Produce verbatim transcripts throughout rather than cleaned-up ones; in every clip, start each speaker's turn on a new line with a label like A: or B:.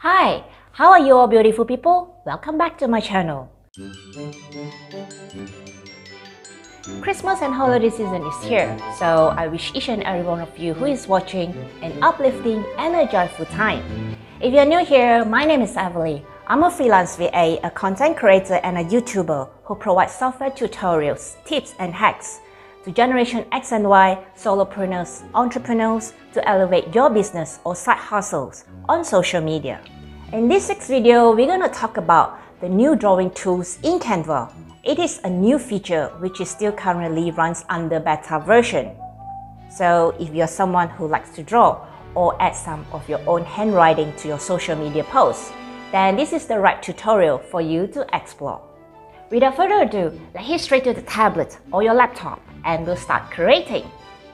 A: Hi, how are you all beautiful people? Welcome back to my channel. Christmas and holiday season is here, so I wish each and every one of you who is watching an uplifting and a joyful time. If you're new here, my name is Lavalier. I'm a freelance V A, a content creator and a YouTuber who provides software tutorials, tips and hacks to Generation X and Y, solopreneurs, entrepreneurs to elevate your business or side hustles on social media. In this sixth video, we're going to talk about the new drawing tools in Canva. It is a new feature which is still currently runs under beta version. So if you're someone who likes to draw or add some of your own handwriting to your social media posts, then this is the right tutorial for you to explore. Without further ado, let's head straight to the tablet or your laptop and we'll start creating.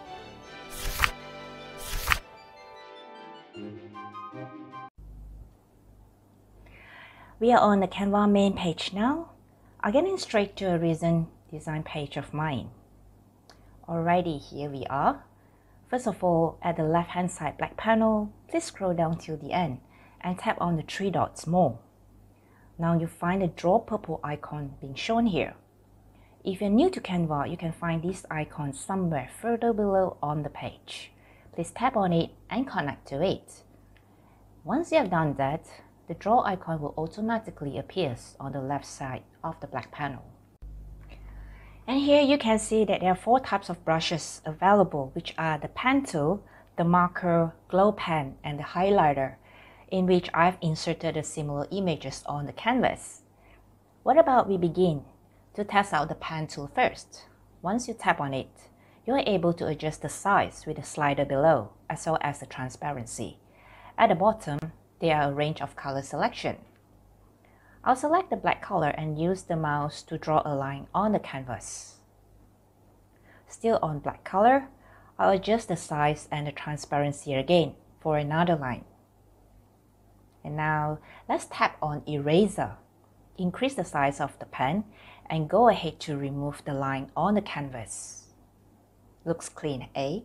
A: We are on the Canva main page now. I'm getting straight to a recent design page of mine. Alrighty, here we are. First of all, at the left hand side black panel, please scroll down till the end and tap on the three dots more. Now you find the draw purple icon being shown here. If you're new to Canva, you can find this icon somewhere further below on the page. Please tap on it and connect to it. Once you have done that, the draw icon will automatically appear on the left side of the black panel. And here you can see that there are four types of brushes available, which are the pen tool, the marker, glow pen, and the highlighter, in which I've inserted the similar images on the canvas. What about we begin to test out the pen tool first? Once you tap on it, you're able to adjust the size with the slider below, as well as the transparency. At the bottom, there are a range of color selection. I'll select the black color and use the mouse to draw a line on the canvas. Still on black color, I'll adjust the size and the transparency again for another line. And now, let's tap on eraser. Increase the size of the pen and go ahead to remove the line on the canvas. Looks clean, eh?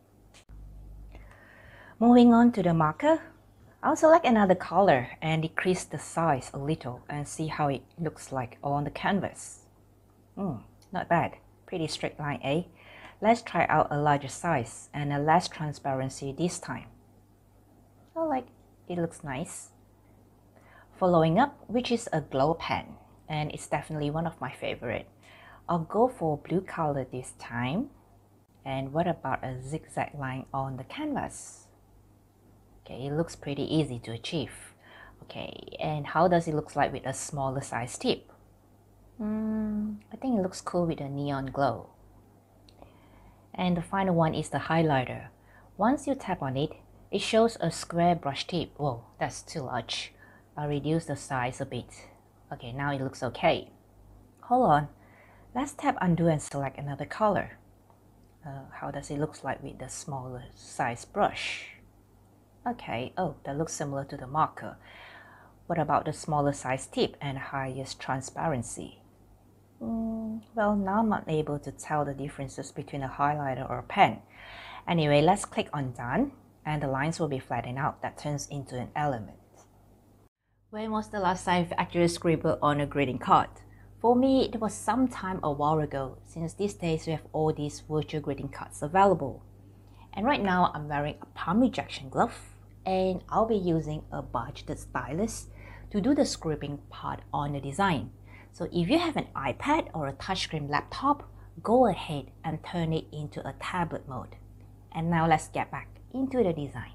A: Moving on to the marker, I'll select another color and decrease the size a little and see how it looks like on the canvas. Hmm, not bad. Pretty straight line, eh? Let's try out a larger size and a less transparency this time. I like it looks nice. Following up, which is a glow pen, and it's definitely one of my favorite. I'll go for blue color this time. And what about a zigzag line on the canvas? Okay, it looks pretty easy to achieve. Okay, and how does it look like with a smaller size tip? Mm, I think it looks cool with a neon glow. And the final one is the highlighter. Once you tap on it, it shows a square brush tip. Whoa, that's too large. I'll reduce the size a bit. Okay, now it looks okay. Hold on. Let's tap undo and select another color. Uh, how does it look like with the smaller size brush? Okay, oh, that looks similar to the marker. What about the smaller size tip and highest transparency? Mm, well, now I'm not able to tell the differences between a highlighter or a pen. Anyway, let's click on done. And the lines will be flattened out. That turns into an element. When was the last time you actually scribbled on a greeting card? For me, it was some time a while ago, since these days we have all these virtual greeting cards available. And right now, I'm wearing a palm rejection glove, and I'll be using a budgeted stylus to do the scribbling part on the design. So if you have an iPad or a touchscreen laptop, go ahead and turn it into a tablet mode. And now let's get back into the design.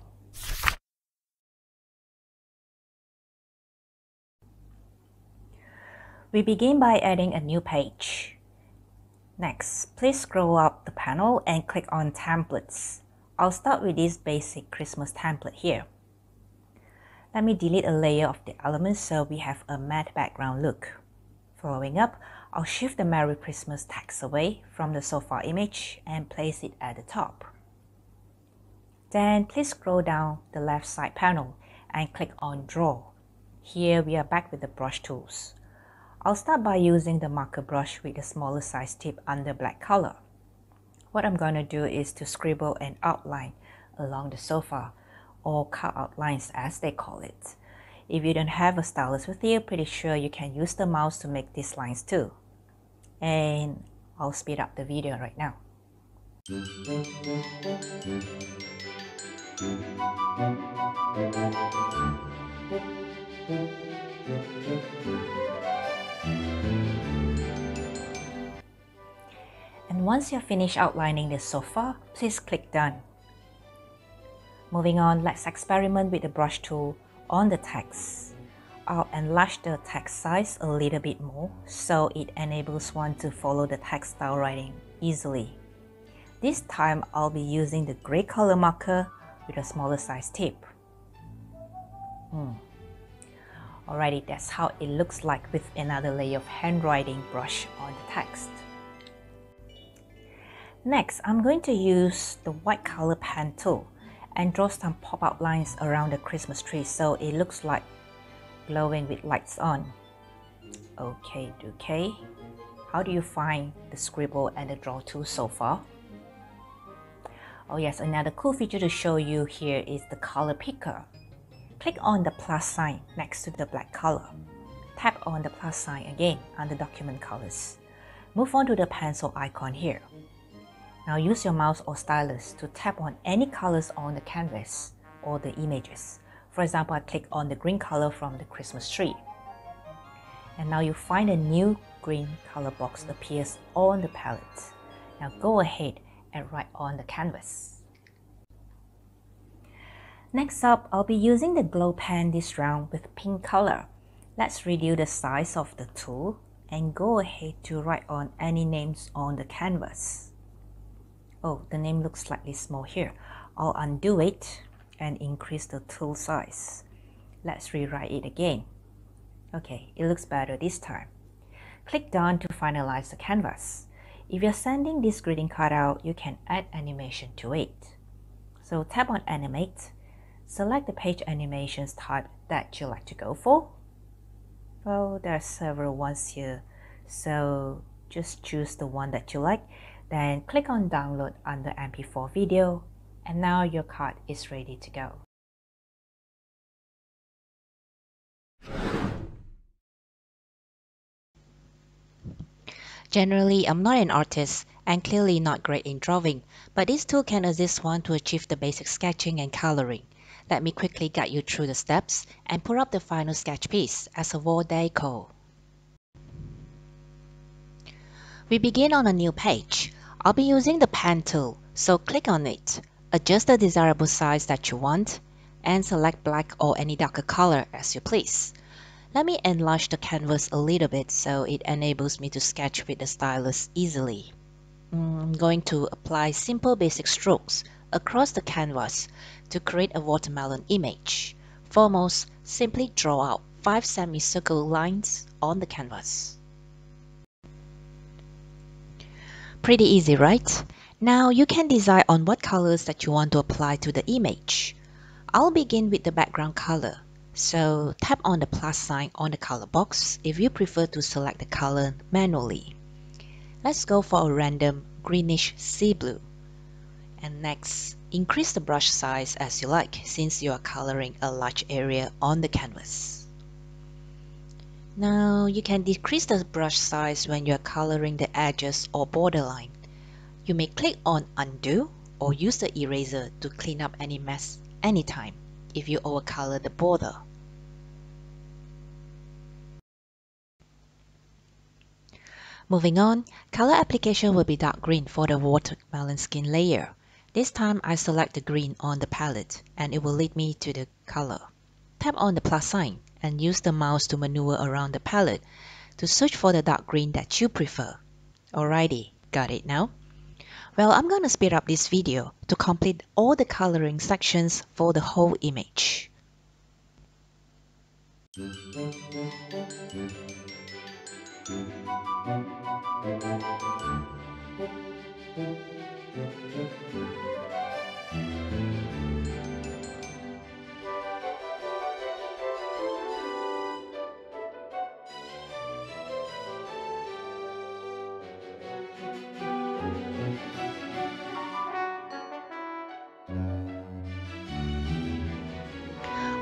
A: We begin by adding a new page. Next, please scroll up the panel and click on templates. I'll start with this basic Christmas template here. Let me delete a layer of the elements so we have a matte background look. Following up, I'll shift the Merry Christmas text away from the so far image and place it at the top. Then please scroll down the left side panel and click on Draw. Here we are back with the brush tools. I'll start by using the marker brush with the smaller size tip under black color. What I'm going to do is to scribble an outline along the sofa, or cut out lines as they call it. If you don't have a stylus with you, pretty sure you can use the mouse to make these lines too. And I'll speed up the video right now. And once you're finished outlining the sofa, please click Done. Moving on, let's experiment with the brush tool on the text. I'll enlarge the text size a little bit more so it enables one to follow the text style writing easily. This time I'll be using the gray color marker with a smaller size tip. Hmm. Alrighty, that's how it looks like with another layer of handwriting brush on the text. Next, I'm going to use the white color pen tool and draw some pop-out lines around the Christmas tree so it looks like glowing with lights on. Okay, okay. How do you find the Scribble and the Draw tool so far? Oh yes, another cool feature to show you here is the color picker. Click on the plus sign next to the black color. Tap on the plus sign again under document colors. Move on to the pencil icon here. Now use your mouse or stylus to tap on any colors on the canvas or the images. For example, I click on the green color from the Christmas tree. And now you find a new green color box appears on the palette. Now go ahead and write on the canvas. Next up, I'll be using the glow pen this round with pink color. Let's reduce the size of the tool and go ahead to write on any names on the canvas. Oh, the name looks slightly small here. I'll undo it and increase the tool size. Let's rewrite it again. Okay, it looks better this time. Click Done to finalize the canvas. If you're sending this greeting card out, you can add animation to it. So tap on Animate. Select the page animations type that you like to go for. Well, there are several ones here, so just choose the one that you like. Then click on Download under M P four video, and now your card is ready to go.
B: Generally, I'm not an artist and clearly not great in drawing, but this tool can assist one to achieve the basic sketching and coloring. Let me quickly guide you through the steps and put up the final sketch piece as a wall decor. We begin on a new page. I'll be using the pen tool, so click on it, adjust the desirable size that you want, and select black or any darker color as you please. Let me enlarge the canvas a little bit so it enables me to sketch with the stylus easily. I'm going to apply simple basic strokes across the canvas to create a watermelon image. Foremost, simply draw out five semicircle lines on the canvas. Pretty easy, right? Now you can decide on what colors that you want to apply to the image. I'll begin with the background color. So tap on the plus sign on the color box if you prefer to select the color manually. Let's go for a random greenish sea blue. And next, increase the brush size as you like since you are coloring a large area on the canvas. Now you can decrease the brush size when you are coloring the edges or borderline. You may click on Undo or use the eraser to clean up any mess anytime if you overcolor the border. Moving on, color application will be dark green for the watermelon skin layer. This time I select the green on the palette and it will lead me to the color. Tap on the plus sign and use the mouse to maneuver around the palette to search for the dark green that you prefer. Alrighty, got it now? Well, I'm gonna speed up this video to complete all the coloring sections for the whole image.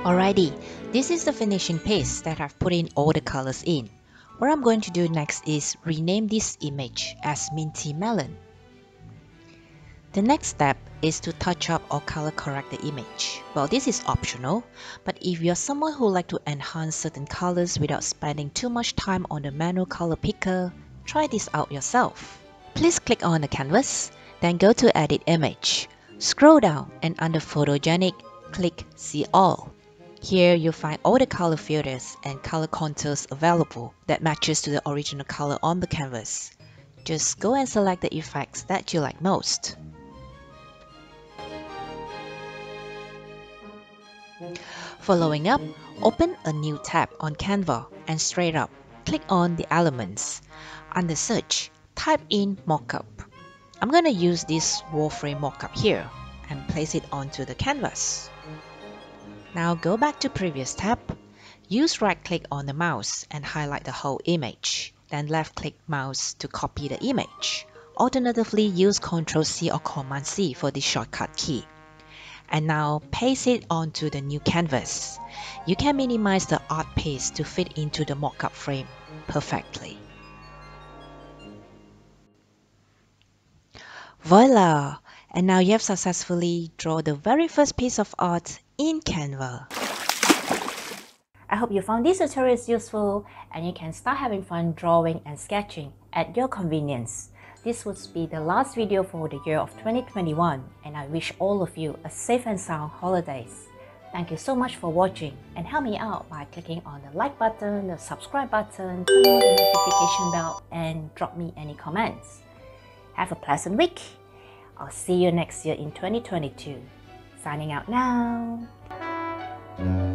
B: Alrighty, this is the finishing piece that I've put in all the colors in. What I'm going to do next is rename this image as Minty Melon. The next step is to touch up or color correct the image. Well, this is optional, but if you're someone who like to enhance certain colors without spending too much time on the manual color picker, try this out yourself. Please click on the canvas, then go to Edit Image. Scroll down and under Photogenic, click See All. Here you'll find all the color filters and color contours available that matches to the original color on the canvas. Just go and select the effects that you like most. Following up, open a new tab on Canva and straight up, click on the elements. Under Search, type in mockup. I'm going to use this wall frame mockup here and place it onto the canvas. Now go back to previous tab, use right click on the mouse and highlight the whole image, then left click mouse to copy the image. Alternatively, use control C or command C for this shortcut key. And now paste it onto the new canvas. You can minimize the art piece to fit into the mockup frame perfectly. Voila! And now you have successfully drawn the very first piece of art in Canva.
A: I hope you found this tutorial useful and you can start having fun drawing and sketching at your convenience. This would be the last video for the year of twenty twenty-one, and I wish all of you a safe and sound holidays. Thank you so much for watching, and help me out by clicking on the like button, the subscribe button, turn on the notification bell, and drop me any comments. Have a pleasant week. I'll see you next year in twenty twenty-two. Signing out now.